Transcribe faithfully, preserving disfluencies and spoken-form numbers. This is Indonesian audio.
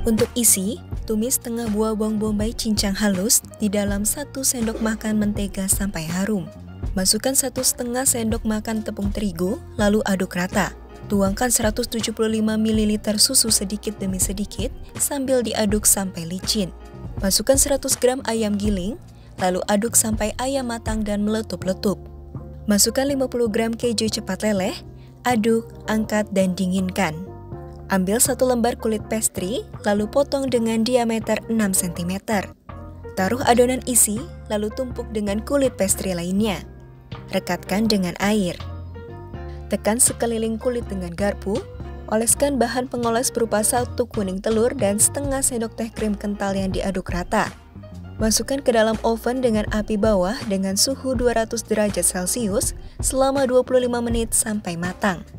Untuk isi, tumis setengah buah bawang bombay cincang halus di dalam satu sendok makan mentega sampai harum. Masukkan satu setengah sendok makan tepung terigu, lalu aduk rata. Tuangkan seratus tujuh puluh lima mililiter susu sedikit demi sedikit sambil diaduk sampai licin. Masukkan seratus gram ayam giling, lalu aduk sampai ayam matang dan meletup-letup. Masukkan lima puluh gram keju cepat leleh, aduk, angkat, dan dinginkan. Ambil satu lembar kulit pastry, lalu potong dengan diameter enam sentimeter. Taruh adonan isi, lalu tumpuk dengan kulit pastry lainnya. Rekatkan dengan air. Tekan sekeliling kulit dengan garpu. Oleskan bahan pengoles berupa satu kuning telur dan setengah sendok teh krim kental yang diaduk rata. Masukkan ke dalam oven dengan api bawah dengan suhu dua ratus derajat Celcius selama dua puluh lima menit sampai matang.